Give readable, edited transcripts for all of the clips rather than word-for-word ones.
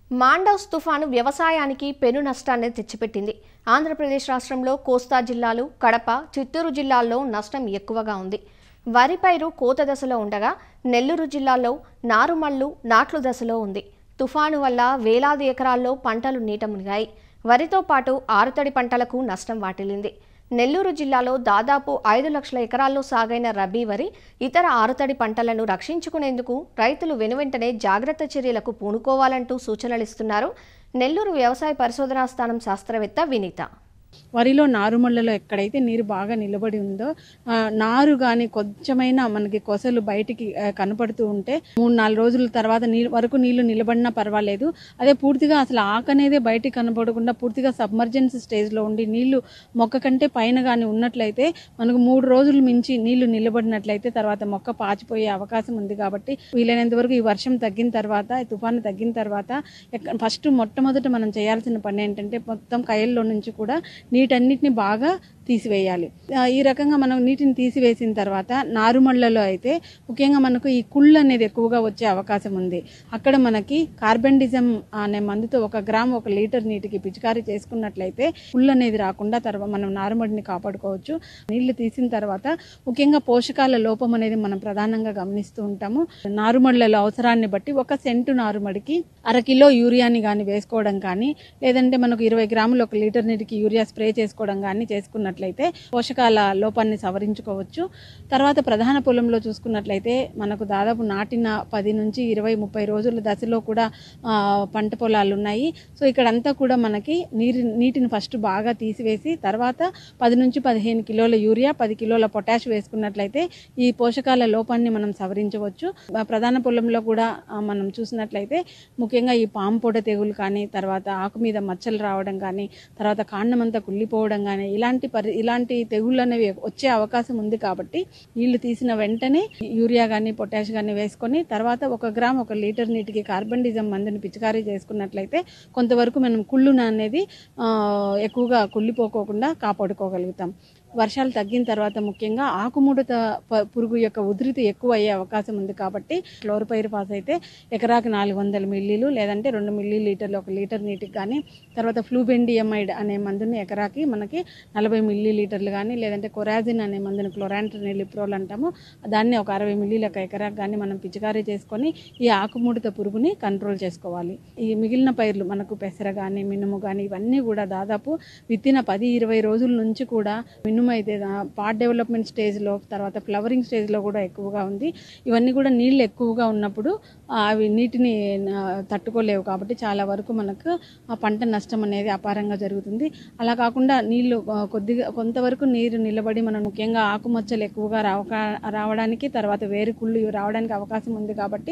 మాండౌస్ తుఫాను వ్యవసాయానికి పెను నష్టాన్ని తెచ్చిపెట్టింది. ఆంధ్రప్రదేశ్ రాష్ట్రంలో కోస్తా జిల్లాలు, కడప, చిత్తూరు జిల్లాల్లో నష్టం ఎక్కువగా ఉంది. వరి పైరు కోత దశలో ఉండగా నెల్లూరు జిల్లాలో నారుమళ్లు నాట్లు దశలో ఉంది. తుఫాను వల్ల వేలాది ఎకరాల్లో పంటలు నీట మునిగాయి. వరితో పాటు ఆరుతడి పంటలకు నష్టం వాటిల్లింది. నెల్లూరు జిల్లాలో దాదాపు 5 లక్షల ఎకరాల్లో సాగైన రబీ వరి, ఇతర ఆరుతడి పంటలను రక్షించుకునేందుకు రైతులు వెనువెంటనే జాగ్రత్త చర్యలకు పూనుకోవాలంటూ సూచనలిస్తున్నారు నెల్లూరు వ్యవసాయ పరిశోధనా స్థానం శాస్త్రవేత్త వినీత. వరిలో నారుమళ్లలో ఎక్కడైతే నీరు బాగా నిలబడి ఉందో నారు కానీ కొంచెమైనా మనకి కొసలు బయటికి కనపడుతూ ఉంటే 3-4 రోజుల తర్వాత వరకు నీళ్లు నిలబడినా పర్వాలేదు. అదే పూర్తిగా అసలు ఆకనేదే బయటికి కనపడకుండా పూర్తిగా సబ్మర్జెన్స్ స్టేజ్లో ఉండి నీళ్లు మొక్క కంటే పైన కానీ ఉన్నట్లయితే మనకు 3 రోజులు మించి నీళ్లు నిలబడినట్లయితే తర్వాత మొక్క పాచిపోయే అవకాశం ఉంది. కాబట్టి వీలైనంత వరకు ఈ వర్షం తగ్గిన తర్వాత, ఈ తుఫాను తగ్గిన తర్వాత మొట్టమొదట మనం చేయాల్సిన పని ఏంటంటే మొత్తం కయల్లో నుంచి కూడా నీటన్నిటిని బాగా తీసివేయాలి. ఈ రకంగా మనం నీటిని తీసివేసిన తర్వాత నారుమళ్లలో అయితే ముఖ్యంగా మనకు ఈ కుళ్ళు అనేది ఎక్కువగా వచ్చే అవకాశం ఉంది. అక్కడ మనకి కార్బెండిజం అనే మందుతో 1 గ్రాము 1 లీటర్ నీటికి పిచికారీ చేసుకున్నట్లయితే కుళ్ళు అనేది రాకుండా మనం నారుమడిని కాపాడుకోవచ్చు. నీళ్లు తీసిన తర్వాత ముఖ్యంగా పోషకాల లోపం అనేది మనం ప్రధానంగా గమనిస్తూ ఉంటాము. నారుమళ్లలో అవసరాన్ని బట్టి 1 సెంటు నారుమడికి 1/2 కిలో యూరియాని కానీ వేసుకోవడం కానీ, లేదంటే మనకు 20 గ్రాములు 1 లీటర్ నీటికి యూరియా స్ప్రే చేసుకోవడం కానీ చేసుకున్నట్లయితే పోషకాల లోపాన్ని సవరించుకోవచ్చు. తర్వాత ప్రధాన పొలంలో చూసుకున్నట్లయితే మనకు దాదాపు నాటిన 10 నుంచి 20-30 రోజుల దశలో కూడా పంట పొలాలు ఉన్నాయి. సో ఇక్కడంతా కూడా మనకి నీటిని ఫస్ట్ బాగా తీసివేసి తర్వాత 10 నుంచి 15 కిలోల యూరియా, 10 కిలోల పొటాష్ వేసుకున్నట్లయితే ఈ పోషకాల లోపాన్ని మనం సవరించవచ్చు. ప్రధాన పొలంలో కూడా మనం చూసినట్లయితే ముఖ్యంగా ఈ పాము పొడ తెగులు కానీ, తర్వాత ఆకు మీద మచ్చలు రావడం కానీ, తర్వాత కాండమంతా కుళ్ళిపోవడం కానీ ఇలాంటి తెగుళ్ళు అనేవి వచ్చే అవకాశం ఉంది. కాబట్టి నీళ్లు తీసిన వెంటనే యూరియా కానీ పొటాష్ కానీ వేసుకొని తర్వాత 1 గ్రాము 1 లీటర్ నీటికి కార్బెండిజం మందుని పిచికారీ చేసుకున్నట్లయితే కొంతవరకు మనం కుళ్ళున అనేది ఎక్కువగా కుళ్ళిపోకోకుండా కాపాడుకోగలుగుతాం. వర్షాలు తగ్గిన తర్వాత ముఖ్యంగా ఆకుముడత పురుగు యొక్క ఉధృతి ఎక్కువ అయ్యే అవకాశం ఉంది. కాబట్టి క్లోరోపైరిఫాస్ అయితే ఎకరాకి 400 మిల్లీలు లేదంటే 2 మిల్లీలీటర్లు 1 లీటర్ నీటికి కానీ, తర్వాత ఫ్లూబెండియమైడ్ అనే మందుని ఎకరాకి మనకి 40 మిల్లీలీటర్లు కానీ, లేదంటే కొరాజిన్ అనే మందుని క్లోరాంట్రినిలిప్రోల్ అంటాము, దాన్ని ఒక 60 మిల్లీల ఎకరాకి కానీ మనం పిచికారీ చేసుకొని ఈ ఆకుముడత పురుగుని కంట్రోల్ చేసుకోవాలి. ఈ మిగిలిన పైర్లు మనకు పెసర కానీ, మినుము కానీ ఇవన్నీ కూడా దాదాపు విత్తిన 10-20 రోజుల నుంచి కూడా మినుము అయితే పార్ట్ డెవలప్మెంట్ స్టేజ్లో, తర్వాత ఫ్లవరింగ్ స్టేజ్లో కూడా ఎక్కువగా ఉంది. ఇవన్నీ కూడా నీళ్ళు ఎక్కువగా ఉన్నప్పుడు అవి నీటిని తట్టుకోలేవు. కాబట్టి చాలా వరకు మనకు ఆ పంట నష్టం అనేది అపారంగా జరుగుతుంది. అలా కాకుండా నీళ్లు కొంతవరకు నీరు నిలబడి మనం ముఖ్యంగా ఆకుమచ్చలు ఎక్కువగా రావడానికి, తర్వాత వేరుకుళ్ళు రావడానికి అవకాశం ఉంది. కాబట్టి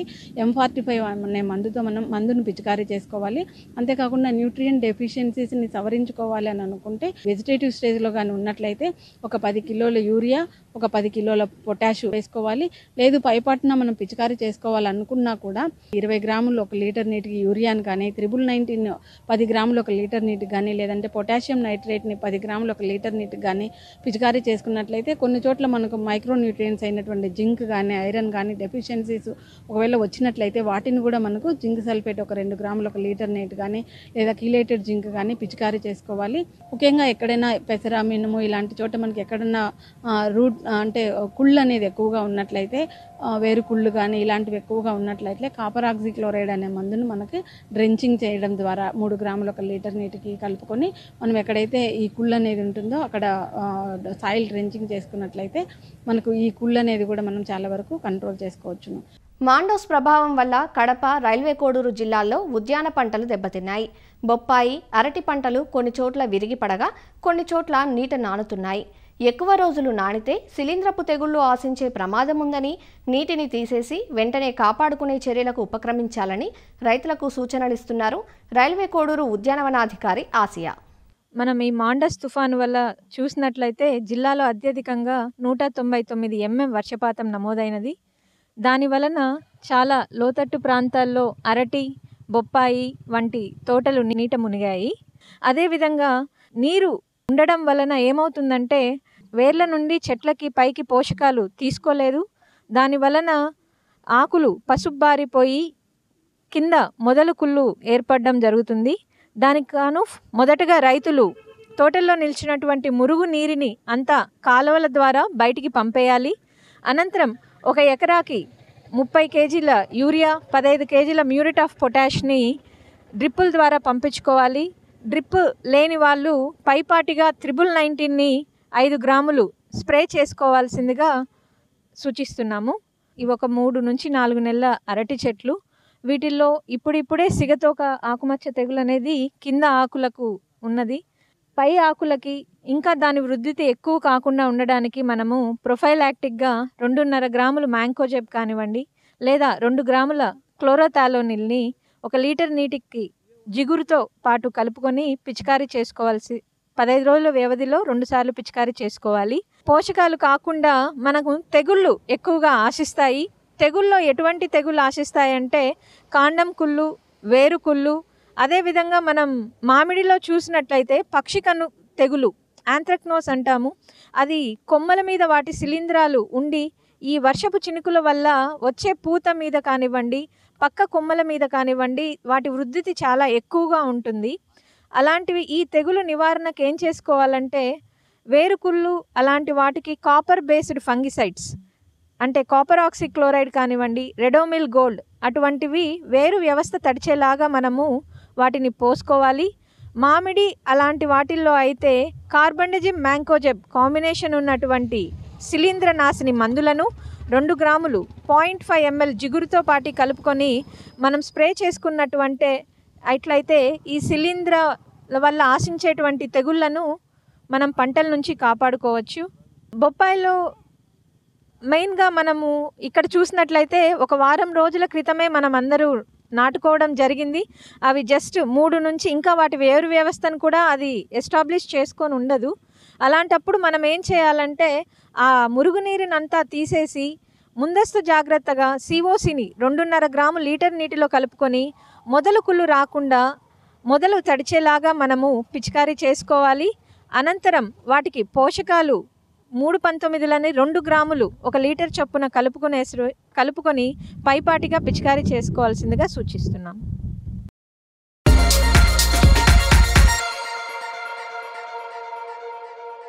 M45 అనే మందుతో మనం మందును పిచికారీ చేసుకోవాలి. అంతేకాకుండా న్యూట్రియం డెఫిషియన్సీస్ని సవరించుకోవాలి అని అనుకుంటే వెజిటేటివ్ స్టేజ్లో కానీ ఉన్నట్లయితే ఒక 10 కిలోల యూరియా, ఒక 10 కిలోల పొటాష్ వేసుకోవాలి. లేదు పైపాటున మనం పిచికారీ చేసుకోవాలనుకున్నా కూడా 20 గ్రాములు 1 లీటర్ నీటికి యూరియాని కానీ, 19 10 గ్రాములు 1 లీటర్ నీటికి కానీ, లేదంటే పొటాషియం నైట్రేట్ని 10 గ్రాములు 1 లీటర్ నీటికి కానీ పిచికారీ చేసుకున్నట్లయితే కొన్ని చోట్ల మనకు మైక్రో న్యూట్రియంట్స్ అయినటువంటి జింక్ కానీ, ఐరన్ కానీ డెఫిషియన్సీస్ ఒకవేళ వచ్చినట్లయితే వాటిని కూడా మనకు జింక్ సల్ఫేట్ ఒక 2 గ్రాములు 1 లీటర్ నీటి కానీ, లేదా కీలేటెడ్ జింక్ కానీ పిచికారీ చేసుకోవాలి. ముఖ్యంగా ఎక్కడైనా పెసర, మినుము ఇలాంటి చోట మనకి ఎక్కడన్నా రూట్ అంటే కుళ్ళు అనేది ఎక్కువగా ఉన్నట్లయితే, వేరు కుళ్ళు కానీ ఇలాంటివి ఎక్కువగా ఉన్నట్లయితే కాపర్ ఆక్సిక్లోరైడ్ అనే మందును మనకి డ్రెంచింగ్ చేయడం ద్వారా 3 గ్రాములు 1 లీటర్ నీటికి కలుపుకొని మనం ఎక్కడైతే ఈ కుళ్ళు అనేది ఉంటుందో అక్కడ సాయిల్ డ్రెంచింగ్ చేసుకున్నట్లయితే మనకు ఈ కుళ్ళు అనేది కూడా మనం చాలా వరకు కంట్రోల్ చేసుకోవచ్చును. మాండోస్ ప్రభావం వల్ల కడప, రైల్వే కోడూరు జిల్లాల్లో ఉద్యాన పంటలు దెబ్బతిన్నాయి. బొప్పాయి, అరటి పంటలు కొన్ని చోట్ల విరిగిపడగా కొన్ని చోట్ల నీట నానుతున్నాయి. ఎక్కువ రోజులు నానితే శిలీంధ్రపు తెగుళ్లు ఆశించే ప్రమాదం ఉందని నీటిని తీసేసి వెంటనే కాపాడుకునే చర్యలకు ఉపక్రమించాలని రైతులకు సూచనలిస్తున్నారు రైల్వే కోడూరు ఉద్యానవనాధికారి ఆసియా. మనం ఈ మాండస్ తుఫాను వల్ల చూసినట్లయితే జిల్లాలో అత్యధికంగా 199 mm వర్షపాతం నమోదైనది. దాని వలన చాలా లోతట్టు ప్రాంతాల్లో అరటి, బొప్పాయి వంటి తోటలు నీట మునిగాయి. అదేవిధంగా నీరు ఉండడం వలన ఏమవుతుందంటే వేర్ల నుండి చెట్లకి పైకి పోషకాలు తీసుకోలేదు. దాని వలన ఆకులు పసుబ్బారిపోయి కింద మొదలు కుళ్ళు ఏర్పడడం జరుగుతుంది. దానికి గాను మొదటగా రైతులు తోటల్లో నిలిచినటువంటి మురుగు నీరుని అంతా కాలువల ద్వారా బయటికి పంపేయాలి. అనంతరం 1 ఎకరాకి 30 కేజీల యూరియా, 15 కేజీల మ్యూరేట్ ఆఫ్ పొటాష్ని డ్రిప్పుల ద్వారా పంపించుకోవాలి. డ్రిప్ లేని వాళ్ళు పైపాటిగా 1919ని 5 గ్రాములు స్ప్రే చేసుకోవాల్సిందిగా సూచిస్తున్నాము. ఇవి ఒక 3 నుంచి 4 నెలల అరటి చెట్లు. వీటిల్లో ఇప్పుడిప్పుడే సిగతోక ఆకుమచ్చ తెగులు అనేది కింద ఆకులకు ఉన్నది. పై ఆకులకి ఇంకా దాని వృద్ధి ఎక్కువ కాకుండా ఉండడానికి మనము ప్రొఫైలాక్టిక్గా 2.5 గ్రాములు మ్యాంకోజెబ్ కానివ్వండి, లేదా 2 గ్రాముల క్లోరోథాలోనిల్ని 1 లీటర్ నీటికి జిగురుతో పాటు కలుపుకొని పిచికారీ చేసుకోవాల్సి 15 రోజుల వ్యవధిలో 2 సార్లు పిచికారీ చేసుకోవాలి. పోషకాలు కాకుండా మనకు తెగుళ్ళు ఎక్కువగా ఆశిస్తాయి. తెగుల్లో ఎటువంటి తెగుళ్ళు ఆశిస్తాయంటే కాండం కుళ్ళు, వేరు కుళ్ళు, అదేవిధంగా మనం మామిడిలో చూసినట్లయితే పక్షికన్ను తెగులు యాంథ్రక్నోస్ అంటాము. అది కొమ్మల మీద వాటి శిలీంధ్రాలు ఉండి ఈ వర్షపు చినుకుల వల్ల వచ్చే పూత మీద కానివ్వండి, పక్క కొమ్మల మీద కానివ్వండి, వాటి వృద్ధి చాలా ఎక్కువగా ఉంటుంది. అలాంటివి ఈ తెగులు నివారణకు ఏం చేసుకోవాలంటే వేరుకుళ్ళు అలాంటి వాటికి కాపర్ బేస్డ్ ఫంగిసైడ్స్ అంటే కాపర్ ఆక్సిక్లోరైడ్ కానివ్వండి, రెడోమిల్ గోల్డ్ అటువంటివి వేరు వ్యవస్థ తడిచేలాగా మనము వాటిని పోసుకోవాలి. మామిడి అలాంటి వాటిల్లో అయితే కార్బండిజిమ్ మ్యాంకోజెబ్ కాంబినేషన్ ఉన్నటువంటి శిలీంద్ర నాశిని మందులను 2 గ్రాములు 0.5 ml జిగురుతో పాటు కలుపుకొని మనం స్ప్రే చేసుకున్నటువంటి అట్లయితే ఈ శిలీంధ్రాల వల్ల ఆశించేటువంటి తెగుళ్లను మనం పంటల నుంచి కాపాడుకోవచ్చు. బొప్పాయిలో మెయిన్గా మనము ఇక్కడ చూసినట్లయితే 1 వారం రోజుల క్రితమే మనం అందరూ నాటుకోవడం జరిగింది. అవి జస్ట్ 3 నుంచి ఇంకా వాటి వేరు వ్యవస్థను కూడా అది ఎస్టాబ్లిష్ చేసుకొని ఉండదు. అలాంటప్పుడు మనం ఏం చేయాలంటే ఆ మురుగునీరునంతా తీసేసి ముందస్తు జాగ్రత్తగా సిఓసిని 2.5 గ్రాములు లీటర్ నీటిలో కలుపుకొని మొదలు కుళ్ళు రాకుండా మొదలు తడిచేలాగా మనము పిచికారీ చేసుకోవాలి. అనంతరం వాటికి పోషకాలు 319లని 2 గ్రాములు 1 లీటర్ చొప్పున కలుపుకొని పైపాటిగా పిచికారీ చేసుకోవాల్సిందిగా సూచిస్తున్నాం.